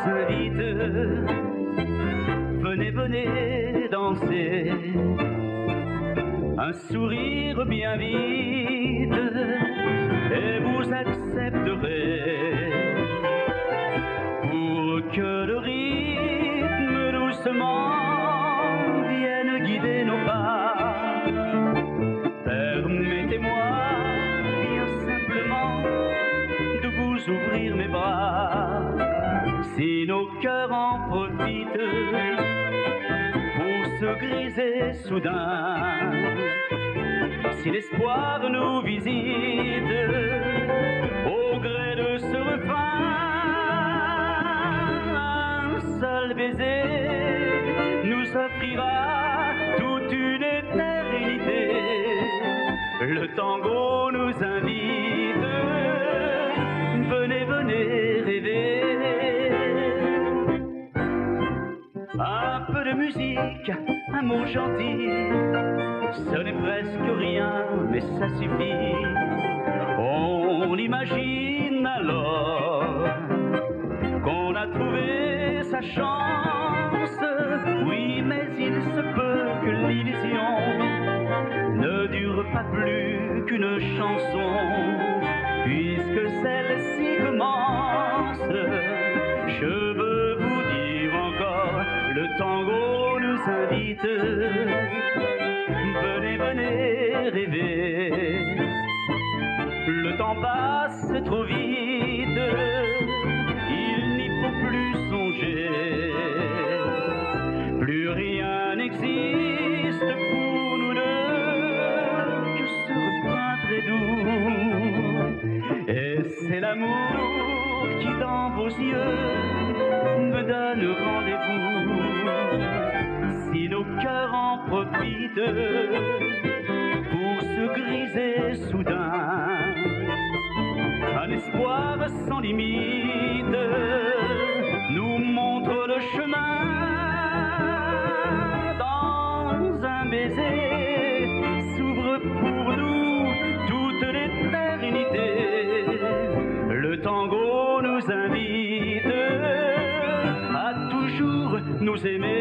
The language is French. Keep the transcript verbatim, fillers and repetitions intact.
invite. Venez, venez danser, un sourire bien vite, et vous accepterez, pour que le rythme doucement vienne guider nos pas. Permettez-moi bien simplement de vous ouvrir mes bras, si nos cœurs en profitent pour se griser soudain, si l'espoir nous visite au gré de ce refrain. Un seul baiser nous offrira toute une éternité. Le tango nous invite, venez, venez rêver. Un peu de musique, un mot gentil, ce n'est presque rien, mais ça suffit. On imagine alors qu'on a trouvé sa chance. Oui, mais il se peut que l'illusion ne dure pas plus qu'une chanson, puisque celle-ci commence. Je veux vous dire encore, le tango nous invite. Venez, venez rêver. Le temps passe trop vite, il n'y faut plus songer. Plus rien n'existe pour nous deux que ce refrain très doux. Et c'est l'amour qui dans vos yeux me donne rendez-vous. Si nos cœurs en profitent pour se griser soudain, un espoir sans limite nous montre le chemin. Dans un baiser s'ouvre pour nous toute l'éternité. Le tango nous invite à toujours nous aimer.